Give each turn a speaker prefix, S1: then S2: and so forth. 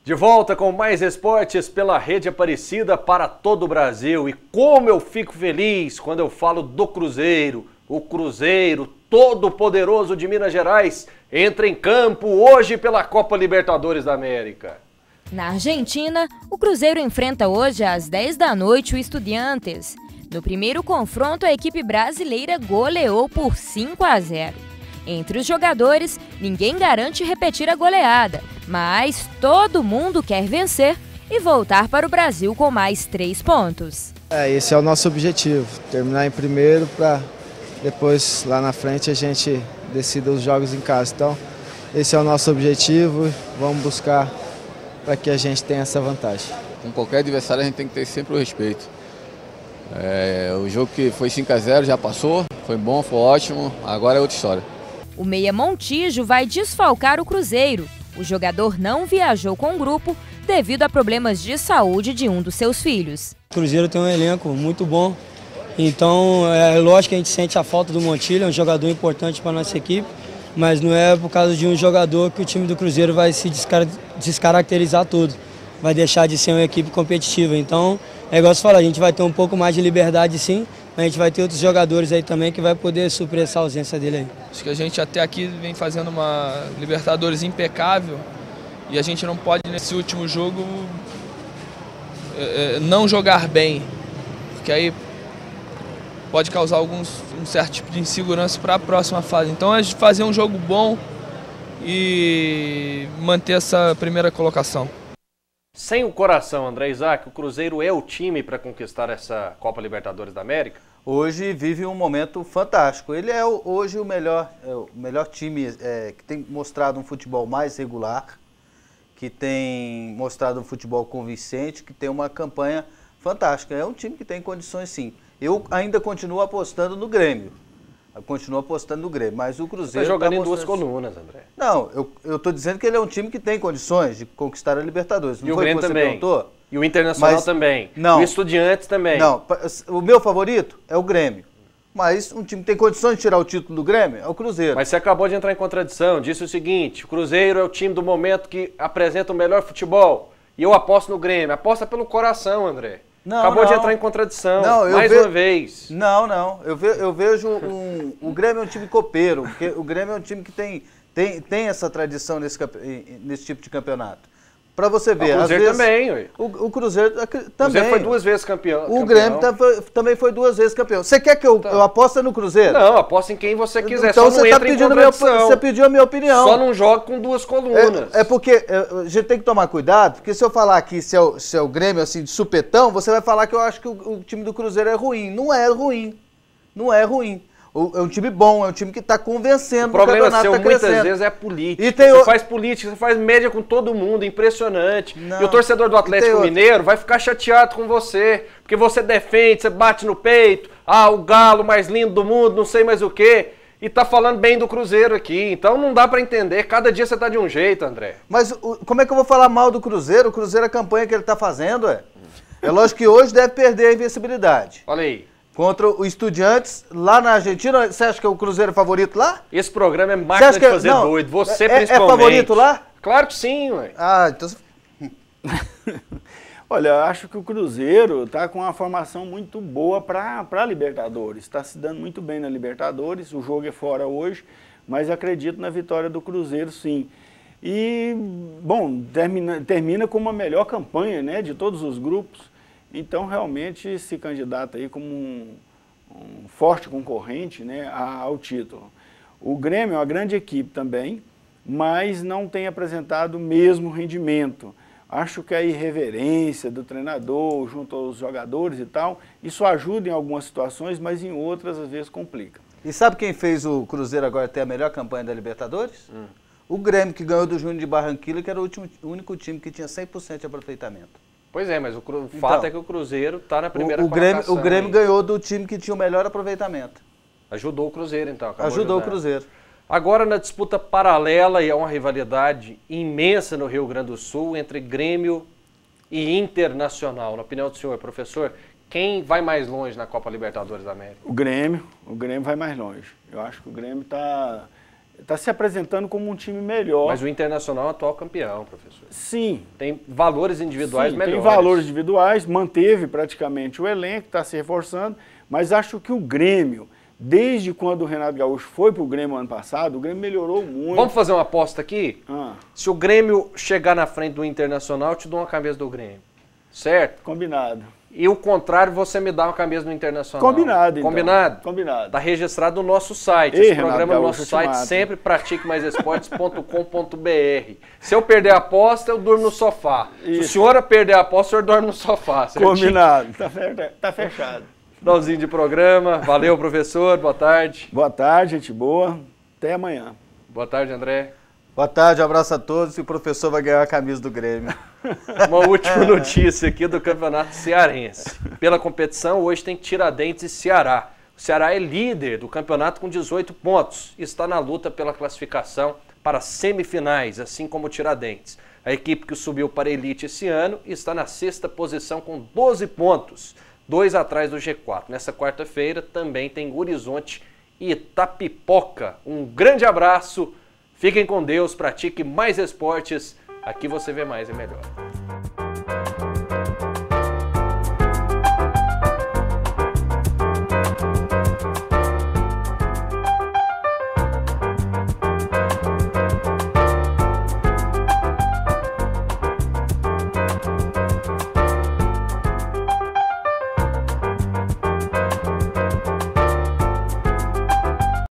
S1: De volta com mais esportes pela Rede Aparecida para todo o Brasil. E como eu fico feliz quando eu falo do Cruzeiro. O Cruzeiro, todo poderoso de Minas Gerais, entra em campo hoje pela Copa Libertadores da América.
S2: Na Argentina, o Cruzeiro enfrenta hoje às 10 da noite o Estudiantes. No primeiro confronto, a equipe brasileira goleou por 5-0. Entre os jogadores, ninguém garante repetir a goleada, mas todo mundo quer vencer e voltar para o Brasil com mais 3 pontos.
S3: Esse é o nosso objetivo, terminar em primeiro para depois lá na frente a gente decida os jogos em casa. Então, esse é o nosso objetivo, vamos buscar para que a gente tenha essa vantagem.
S4: Com qualquer adversário a gente tem que ter sempre o respeito. O jogo que foi 5-0 já passou, foi bom, foi ótimo, agora é outra história.
S2: O meia Montijo vai desfalcar o Cruzeiro. O jogador não viajou com o grupo devido a problemas de saúde de um dos seus filhos.
S5: O Cruzeiro tem um elenco muito bom, então é lógico que a gente sente a falta do Montilho, é um jogador importante para a nossa equipe, mas não é por causa de um jogador que o time do Cruzeiro vai se descaracterizar todo, vai deixar de ser uma equipe competitiva. Então, é igual você falou, a gente vai ter um pouco mais de liberdade sim, mas a gente vai ter outros jogadores aí também que vai poder suprir essa ausência dele aí.
S6: Acho que a gente até aqui vem fazendo uma Libertadores impecável e a gente não pode nesse último jogo não jogar bem, porque aí pode causar um certo tipo de insegurança para a próxima fase. Então é fazer um jogo bom e manter essa primeira colocação.
S1: Sem o coração, André Isaac, o Cruzeiro é o time para conquistar essa Copa Libertadores da América?
S7: Hoje vive um momento fantástico. Ele é hoje o melhor time que tem mostrado um futebol mais regular, que tem mostrado um futebol convincente, que tem uma campanha fantástica. É um time que tem condições sim. Eu ainda continuo apostando no Grêmio. Mas o Cruzeiro
S1: está jogando em duas colunas, André.
S7: Não, eu estou dizendo que ele é um time que tem condições de conquistar a Libertadores. Não
S1: e
S7: foi
S1: o Grêmio
S7: que você
S1: também.
S7: Perguntou?
S1: E o Internacional também.
S7: Não.
S1: E o Estudiantes também.
S7: Não, o meu favorito é o Grêmio. Mas um time que tem condições de tirar o título do Grêmio é o Cruzeiro.
S1: Mas você acabou de entrar em contradição. Disse o seguinte: o Cruzeiro é o time do momento que apresenta o melhor futebol. E eu aposto no Grêmio. Aposta pelo coração, André. Acabou de entrar em contradição, mais uma vez.
S7: Não. Eu vejo o Grêmio é um time copeiro, porque o Grêmio é um time que tem essa tradição nesse tipo de campeonato. Pra você ver,
S1: o Cruzeiro
S7: às vezes,
S1: também, ué.
S7: O Cruzeiro também.
S1: O Cruzeiro foi 2 vezes campeão.
S7: O Grêmio também foi 2 vezes campeão. Você quer que eu aposte no Cruzeiro?
S1: Não, aposta em quem você quiser,
S7: então
S1: só não entra em contradição.
S7: Você pediu a minha opinião.
S1: Só não joga com 2 colunas.
S7: É porque a gente tem que tomar cuidado, porque se eu falar aqui se é o Grêmio assim de supetão, você vai falar que eu acho que o time do Cruzeiro é ruim. Não é ruim. É um time bom, é um time que está convencendo.
S1: O problema seu muitas vezes é política. Você faz política, você faz média com todo mundo, impressionante. Não. E o torcedor do Atlético Mineiro vai ficar chateado com você, porque você defende, você bate no peito, o galo mais lindo do mundo, não sei mais o quê, e tá falando bem do Cruzeiro aqui. Então não dá para entender, cada dia você tá de um jeito, André.
S7: Mas como é que eu vou falar mal do Cruzeiro? O Cruzeiro, a campanha que ele tá fazendo, é lógico que hoje deve perder a invencibilidade.
S1: Olha aí.
S7: Contra o Estudiantes, lá na Argentina. Você acha que é o Cruzeiro favorito lá?
S1: Esse programa é máquina de fazer doido. Você principalmente.
S7: É favorito lá?
S1: Claro que sim, ué.
S7: Então...
S8: Olha, eu acho que o Cruzeiro está com uma formação muito boa para a Libertadores. Está se dando muito bem na Libertadores. O jogo é fora hoje, mas acredito na vitória do Cruzeiro, sim. E, bom, termina com uma melhor campanha, né, de todos os grupos. Então, realmente, se candidata aí como um forte concorrente, né, ao título. O Grêmio é uma grande equipe também, mas não tem apresentado o mesmo rendimento. Acho que a irreverência do treinador junto aos jogadores e tal, isso ajuda em algumas situações, mas em outras, às vezes, complica.
S7: E sabe quem fez o Cruzeiro agora ter a melhor campanha da Libertadores? O Grêmio, que ganhou do Júnior de Barranquilla, que era o único time que tinha 100% de aproveitamento.
S1: Pois é, mas o fato é que o Cruzeiro está na primeira colocação.
S7: O Grêmio ganhou do time que tinha o melhor aproveitamento.
S1: Ajudou o Cruzeiro, então.
S7: Ajudou o Cruzeiro.
S1: Agora, na disputa paralela, e é uma rivalidade imensa no Rio Grande do Sul, entre Grêmio e Internacional. Na opinião do senhor, professor, quem vai mais longe na Copa Libertadores da América?
S8: O Grêmio vai mais longe. Eu acho que o Grêmio está está se apresentando como um time melhor.
S1: Mas o Internacional é o atual campeão, professor.
S8: Sim.
S1: Tem valores individuais melhores.
S8: Tem valores individuais, manteve praticamente o elenco, está se reforçando, mas acho que o Grêmio, desde quando o Renato Gaúcho foi para o Grêmio ano passado, o Grêmio melhorou muito.
S1: Vamos fazer uma aposta aqui? Se o Grêmio chegar na frente do Internacional, eu te dou uma camisa do Grêmio. Certo?
S8: Combinado.
S1: E o contrário, você me dá uma camisa do Internacional.
S8: Combinado, então.
S1: Combinado?
S8: Combinado.
S1: Está registrado no nosso site. Esse programa no nosso site, sempre pratiquemaisesportes.com.br. Se eu perder a aposta, eu durmo no sofá. Isso. Se o senhor perder a aposta, o senhor dorme no sofá. Certinho?
S8: Combinado. Tá fechado.
S1: Finalzinho de programa. Valeu, professor. Boa tarde.
S8: Boa tarde, gente boa. Até amanhã.
S1: Boa tarde, André.
S7: Boa tarde, um abraço a todos e o professor vai ganhar a camisa do Grêmio.
S1: Uma última notícia aqui do Campeonato Cearense. Pela competição, hoje tem Tiradentes e Ceará. O Ceará é líder do campeonato com 18 pontos e está na luta pela classificação para as semifinais, assim como o Tiradentes. A equipe que subiu para a elite esse ano está na 6ª posição com 12 pontos, 2 atrás do G4. Nessa quarta-feira também tem Horizonte e Itapipoca. Um grande abraço. Fiquem com Deus, pratique mais esportes. Aqui você vê mais e melhor.